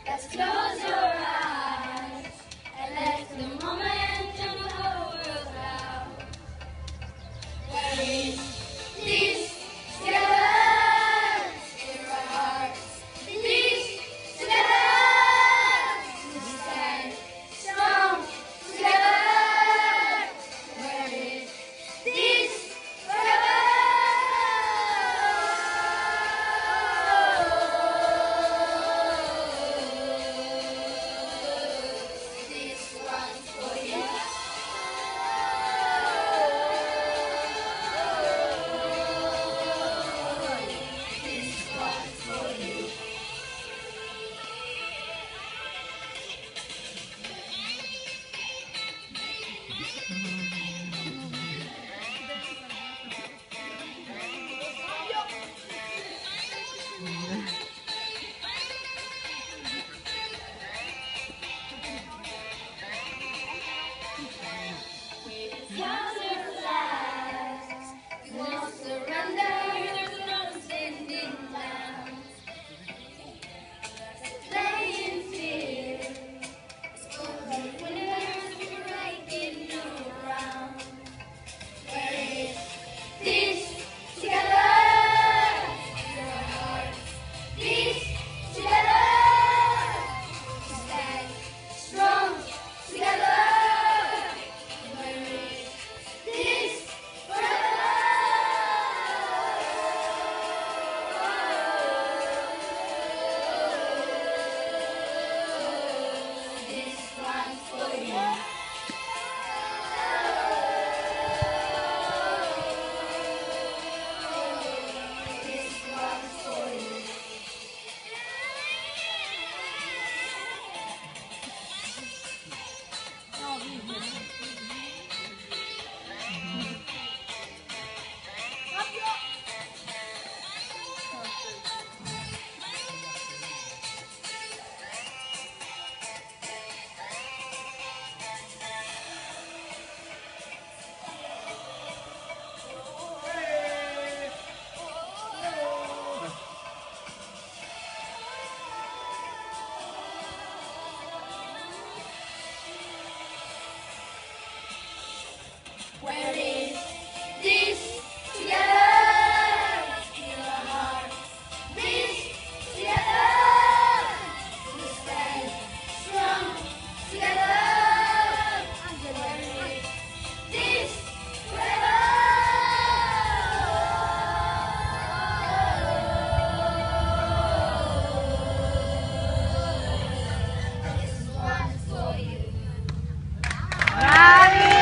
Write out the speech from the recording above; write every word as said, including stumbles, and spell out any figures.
Let's close your eyes and let the moment turn the whole world out. Where is this together in our hearts? This together we stand strong together. Where is this forever? This one's for you. This one's for you. Yours are flags. We won't surrender. There's no standing down. Playing fear. It's over. Winners, we're breaking new ground. Where is this together? Your heart. This together. We stand strong together. Where is this forever? This one's for you. This one's for you. Where is this together? In our hearts, this together. We stand strong together. Where is this forever? This one's for you. Bravi!